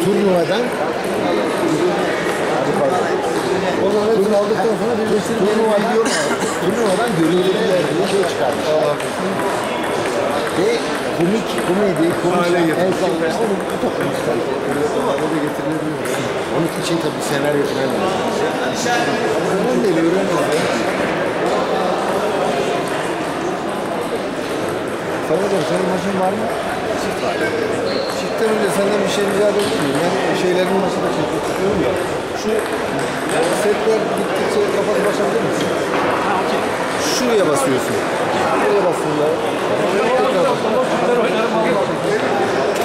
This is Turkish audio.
turnuvadan o zaman hepsini aldıktan sonra turnuvadan görüntüler diye şey çıkarmış. Ve komedi el sallaya onu toplamışlar. Onları da getirilebiliyor. Onun için tabii senaryo falan lazım. Ben de öğrenmedim. Sanırım senin maçın var mı? Çift var. Çiftten önce senden bir şey rica edebilir miyim? Ben şeylerin maçı da çekmek istiyorum ya. Şu setler bittikçe kafası başabilir misin? Şuraya basıyorsun. Şuraya basınlar.